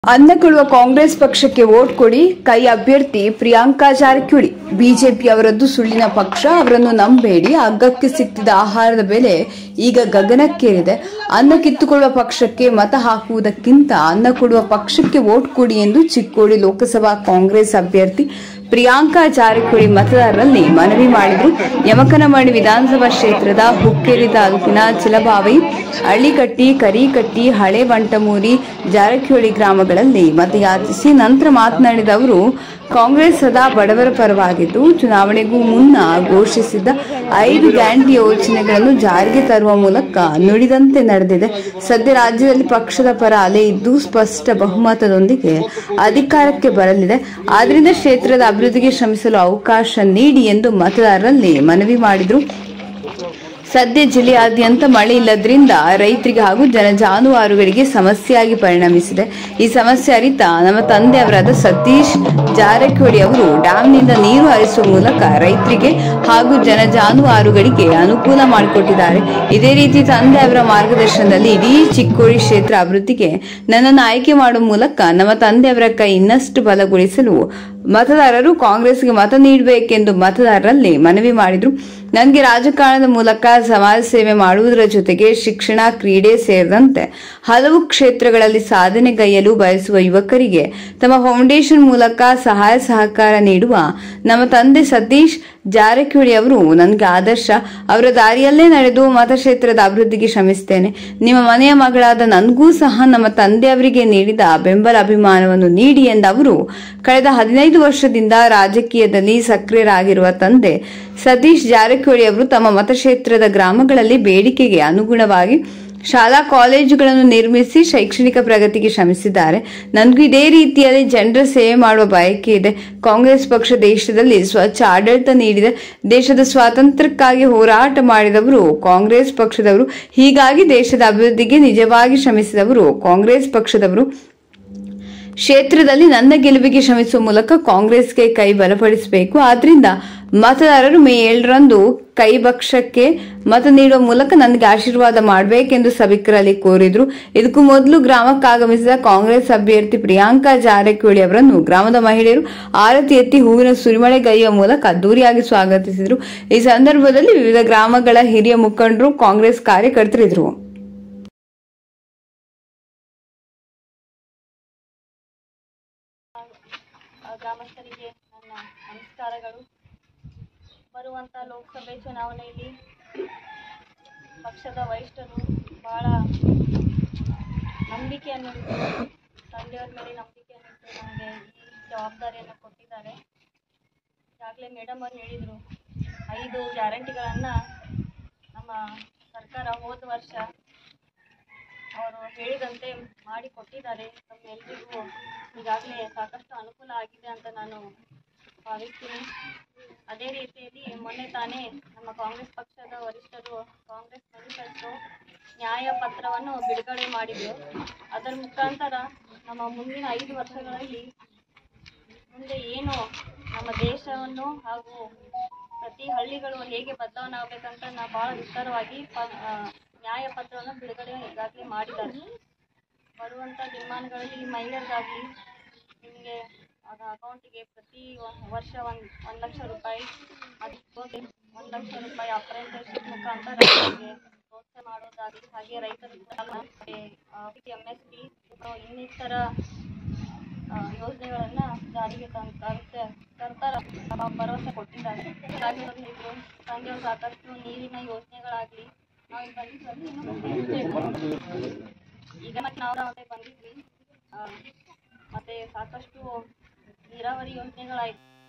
ಅನ್ನ ಕೊಡುವ ಕಾಂಗ್ರೆಸ್ ಪಕ್ಷಕ್ಕೆ ವೋಟ್ ಕೊಡಿ. ಕೈ ಅಭ್ಯರ್ಥಿ ಪ್ರಿಯಾಂಕಾ ಜಾರಕಿಹೊಳಿ. ಬಿಜೆಪಿ ಅವರದ್ದು ಸುಳ್ಳಿನ ಪಕ್ಷ, ಅವರನ್ನು ನಂಬೇಡಿ. ಅಗ್ಗಕ್ಕೆ ಸಿಕ್ಕಿದ ಆಹಾರದ ಬೆಲೆ ಈಗ ಗಗನಕ್ಕೇರಿದೆ. ಅನ್ನ ಕಿತ್ತುಕೊಳ್ಳುವ ಪಕ್ಷಕ್ಕೆ ಮತ ಹಾಕುವುದಕ್ಕಿಂತ ಅನ್ನ ಕೊಡುವ ಪಕ್ಷಕ್ಕೆ ವೋಟ್ ಕೊಡಿ ಎಂದು ಚಿಕ್ಕೋಡಿ ಲೋಕಸಭಾ ಕಾಂಗ್ರೆಸ್ ಅಭ್ಯರ್ಥಿ ಪ್ರಿಯಾಂಕಾ ಜಾರಕಿಹೊಳಿ ಮತದಾರರಲ್ಲಿ ಮನವಿ ಮಾಡಿದರು. ಯಮಕನಮರಡಿ ವಿಧಾನಸಭಾ ಕ್ಷೇತ್ರದ ಹುಕ್ಕೇರಿ ತಾಲೂಕಿನ ಚಿಲಬಾವಿ, ಹಳ್ಳಿಕಟ್ಟಿ, ಕರೀಕಟ್ಟಿ, ಹಳೆ ವಂಟಮೂರಿ, ಜಾರಕಿಹೊಳಿ ಗ್ರಾಮಗಳಲ್ಲಿ ಮತಯಾಚಿಸಿ ನಂತರ ಮಾತನಾಡಿದ ಅವರು, ಕಾಂಗ್ರೆಸ್ ಸದಾ ಬಡವರ ಪರವಾಗಿದ್ದು ಚುನಾವಣೆಗೂ ಮುನ್ನ ಘೋಷಿಸಿದ್ದ 5 ಗ್ಯಾರಂಟಿ ಯೋಜನೆಗಳನ್ನು ಜಾರಿಗೆ ತರುವ ಮೂಲಕ ನುಡಿದಂತೆ ನಡೆದಿದೆ. ಸದ್ಯ ರಾಜ್ಯದಲ್ಲಿ ಪಕ್ಷದ ಪರ ಅಲೆ ಇದ್ದು ಸ್ಪಷ್ಟ ಬಹುಮತದೊಂದಿಗೆ ಅಧಿಕಾರಕ್ಕೆ ಬರಲಿದೆ. ಆದ್ದರಿಂದ ಕ್ಷೇತ್ರದ ಅಭಿವೃದ್ಧಿಗೆ ಶ್ರಮಿಸಲು ಅವಕಾಶ ನೀಡಿ ಎಂದು ಮತದಾರರಲ್ಲಿ ಮನವಿ ಮಾಡಿದರು. ಸದ್ಯ ಜಿಲ್ಲೆಯಾದ್ಯಂತ ಮಳೆ ಇಲ್ಲದ್ರಿಂದ ರೈತರಿಗೆ ಹಾಗೂ ಜಾನುವಾರುಗಳಿಗೆ ಸಮಸ್ಯೆಯಾಗಿ ಪರಿಣಮಿಸಿದೆ. ಈ ಸಮಸ್ಯೆ ಅರಿತ ನಮ್ಮ ತಂದೆಯವರಾದ ಸತೀಶ್ ಜಾರಕಿಹೊಳಿ ಅವರು ಡ್ಯಾಂನಿಂದ ನೀರು ಹರಿಸುವ ಮೂಲಕ ರೈತರಿಗೆ ಹಾಗೂ ಜಾನುವಾರುಗಳಿಗೆ ಅನುಕೂಲ ಮಾಡಿಕೊಟ್ಟಿದ್ದಾರೆ. ಇದೇ ರೀತಿ ತಂದೆಯವರ ಮಾರ್ಗದರ್ಶನದಲ್ಲಿ ಇಡೀ ಚಿಕ್ಕೋಡಿ ಕ್ಷೇತ್ರ ಅಭಿವೃದ್ಧಿಗೆ ನನ್ನನ್ನು ಆಯ್ಕೆ ಮಾಡುವ ಮೂಲಕ ನಮ್ಮ ತಂದೆಯವರ ಕೈ ಇನ್ನಷ್ಟು ಬಲಗೊಳಿಸಲು ಮತದಾರರು ಕಾಂಗ್ರೆಸ್ಗೆ ಮತ ನೀಡಬೇಕೆಂದು ಮತದಾರರಲ್ಲಿ ಮನವಿ ಮಾಡಿದರು. ನನಗೆ ರಾಜಕಾರಣದ ಮೂಲಕ ಸಮಾಜ ಸೇವೆ ಮಾಡುವುದರ ಜೊತೆಗೆ ಶಿಕ್ಷಣ, ಕ್ರೀಡೆ ಸೇರಿದಂತೆ ಹಲವು ಕ್ಷೇತ್ರಗಳಲ್ಲಿ ಸಾಧನೆಗೈಯಲು ಬಯಸುವ ಯುವಕರಿಗೆ ತಮ್ಮ ಫೌಂಡೇಶನ್ ಮೂಲಕ ಸಹಾಯ ಸಹಕಾರ ನೀಡುವ ನಮ್ಮ ತಂದೆ ಸತೀಶ್ ಜಾರಕಿಹೊಳಿ ಅವರು ನನಗೆ ಆದರ್ಶ. ಅವರ ದಾರಿಯಲ್ಲೇ ನಡೆದು ಮತಕ್ಷೇತ್ರದ ಅಭಿವೃದ್ಧಿಗೆ ಶ್ರಮಿಸುತ್ತೇನೆ. ನಿಮ್ಮ ಮನೆಯ ಮಗಳಾದ ನನಗೂ ಸಹ ನಮ್ಮ ತಂದೆಯವರಿಗೆ ನೀಡಿದ ಬೆಂಬಲ ಅಭಿಮಾನವನ್ನು ನೀಡಿ ಎಂದ ಅವರು, ಕಳೆದ 15 ವರ್ಷದಿಂದ ರಾಜಕೀಯದಲ್ಲಿ ಸಕ್ರಿಯರಾಗಿರುವ ತಂದೆ ಸತೀಶ್ ಜಾರಕಿಹೊಳಿ ಅವರು ತಮ್ಮ ಮತಕ್ಷೇತ್ರದ ಗ್ರಾಮಗಳಲ್ಲಿ ಬೇಡಿಕೆಗೆ ಅನುಗುಣವಾಗಿ ಶಾಲಾ ಕಾಲೇಜುಗಳನ್ನು ನಿರ್ಮಿಸಿ ಶೈಕ್ಷಣಿಕ ಪ್ರಗತಿಗೆ ಶ್ರಮಿಸಿದ್ದಾರೆ. ನನಗೂ ಇದೇ ರೀತಿಯಲ್ಲಿ ಜನರ ಸೇವೆ ಮಾಡುವ ಬಯಕೆ ಇದೆ. ಕಾಂಗ್ರೆಸ್ ಪಕ್ಷ ದೇಶದಲ್ಲಿ ಸ್ವಚ್ಛ ಆಡಳಿತ ನೀಡಿದೆ. ದೇಶದ ಸ್ವಾತಂತ್ರ್ಯಕ್ಕಾಗಿ ಹೋರಾಟ ಮಾಡಿದವರು ಕಾಂಗ್ರೆಸ್ ಪಕ್ಷದವರು. ಹೀಗಾಗಿ ದೇಶದ ಅಭಿವೃದ್ಧಿಗೆ ನಿಜವಾಗಿ ಶ್ರಮಿಸಿದವರು ಕಾಂಗ್ರೆಸ್ ಪಕ್ಷದವರು. ಕ್ಷೇತ್ರದಲ್ಲಿ ನನ್ನ ಗೆಲುವಿಗೆ ಶ್ರಮಿಸುವ ಮೂಲಕ ಕಾಂಗ್ರೆಸ್ಗೆ ಕೈ ಬಲಪಡಿಸಬೇಕು. ಆದ್ರಿಂದ ಮತದಾರರು ಮೇ 7ರಂದು ಕೈ ಪಕ್ಷಕ್ಕೆ ಮತ ನೀಡುವ ಮೂಲಕ ನನಗೆ ಆಶೀರ್ವಾದ ಮಾಡಬೇಕೆಂದು ಸಭಿಕರಲ್ಲಿ ಕೋರಿದ್ರು. ಇದಕ್ಕೂ ಮೊದಲು ಗ್ರಾಮಕ್ಕಾಗಮಿಸಿದ ಕಾಂಗ್ರೆಸ್ ಅಭ್ಯರ್ಥಿ ಪ್ರಿಯಾಂಕಾ ಜಾರಕಿಹೊಳಿ ಅವರನ್ನು ಗ್ರಾಮದ ಮಹಿಳೆಯರು ಆರತಿ ಎತ್ತಿ ಹೂವಿನ ಸುರಿಮಳೆಗೈಯುವ ಮೂಲಕ ಅದ್ದೂರಿಯಾಗಿ ಸ್ವಾಗತಿಸಿದರು. ಈ ಸಂದರ್ಭದಲ್ಲಿ ವಿವಿಧ ಗ್ರಾಮಗಳ ಹಿರಿಯ ಮುಖಂಡರು, ಕಾಂಗ್ರೆಸ್ ಕಾರ್ಯಕರ್ತರಿದ್ದರು. ಗ್ರಾಮಸ್ಥರಿಗೆ ನನ್ನ ನಮಸ್ಕಾರಗಳು. ಬರುವಂತ ಲೋಕಸಭೆ ಚುನಾವಣೆಯಲ್ಲಿ ಪಕ್ಷದ ವರಿಷ್ಠರು ಬಹಳ ನಂಬಿಕೆಯನ್ನು ತಂದೆಯವರ ಮೇಲೆ ನಂಬಿಕೆಯನ್ನು ನಮಗೆ ಈ ಜವಾಬ್ದಾರಿಯನ್ನು ಕೊಟ್ಟಿದ್ದಾರೆ. ಈಗಾಗಲೇ ಮೇಡಮ್ ಅವರು ಹೇಳಿದರು, 5 ಗ್ಯಾರಂಟಿಗಳನ್ನು ನಮ್ಮ ಸರ್ಕಾರ ಹೋದ ವರ್ಷ ಅವರು ಹೇಳಿದಂತೆ ಮಾಡಿಕೊಟ್ಟಿದ್ದಾರೆ. ನಮ್ಮೆಲ್ಲರಿಗೂ ಈಗಾಗಲೇ ಸಾಕಷ್ಟು ಅನುಕೂಲ ಆಗಿದೆ ಅಂತ ನಾನು ಭಾವಿಸ್ತೀನಿ. ಅದೇ ರೀತಿಯಲ್ಲಿ ಮೊನ್ನೆ ತಾನೇ ನಮ್ಮ ಕಾಂಗ್ರೆಸ್ ಪಕ್ಷದ ವರಿಷ್ಠರು ಕಾಂಗ್ರೆಸ್ ಮ್ಯಾನಿಫೆಸ್ಟೋ ನ್ಯಾಯ ಪತ್ರವನ್ನು ಬಿಡುಗಡೆ ಮಾಡಿದರು. ಅದರ ಮುಖಾಂತರ ನಮ್ಮ ಮುಂದಿನ 5 ವರ್ಷಗಳಲ್ಲಿ ಮುಂದೆ ಏನು ನಮ್ಮ ದೇಶವನ್ನು ಹಾಗೂ ಪ್ರತಿ ಹಳ್ಳಿಗಳು ಹೇಗೆ ಬದಲಾವಣೆ ಆಗಬೇಕಂತ ನಾವು ಭಾಳ ವಿಸ್ತಾರವಾಗಿ ನ್ಯಾಯ ಪತ್ರವನ್ನು ಬಿಡುಗಡೆ ಈಗಾಗಲೇ ಮಾಡಿದ್ದಾರೆ. ಬರುವಂಥ ದಿನಮಾನಗಳಲ್ಲಿ ಮಹಿಳೆಯರಿಗಾಗಲಿ ನಿಮಗೆ ಅಕೌಂಟಿಗೆ ಪ್ರತಿ ವರ್ಷ 1 ಲಕ್ಷ ರೂಪಾಯಿ, ಅದಕ್ಕೆ 1 ಲಕ್ಷ ರೂಪಾಯಿ ಅಪ್ರೆಂಟಿಸ್ಶಿಪ್ ಮುಖಾಂತರ ರೈತರಿಗೆ ಪ್ರೋತ್ಸಾಹ ಮಾಡೋದಾಗಲಿ, ಹಾಗೆ ರೈತರಿಗೆ MSP ಇನ್ನಿತರ ಯೋಜನೆಗಳನ್ನು ಜಾರಿಗೆ ತರ್ತಾರ ಭರವಸೆ ಕೊಟ್ಟಿದ್ದಾರೆ. ತಂದೆಯವರು ಸಾಕಷ್ಟು ನೀರಿನ ಯೋಜನೆಗಳಾಗಲಿ ನಾವು ಈಗ ಮತ್ತೆ ನಾವು ಬಂದಿದ್ವಿ. ಮತ್ತೆ ಸಾಕಷ್ಟು ನೀರಾವರಿ ಯೋಜನೆಗಳಾಯ್ತು.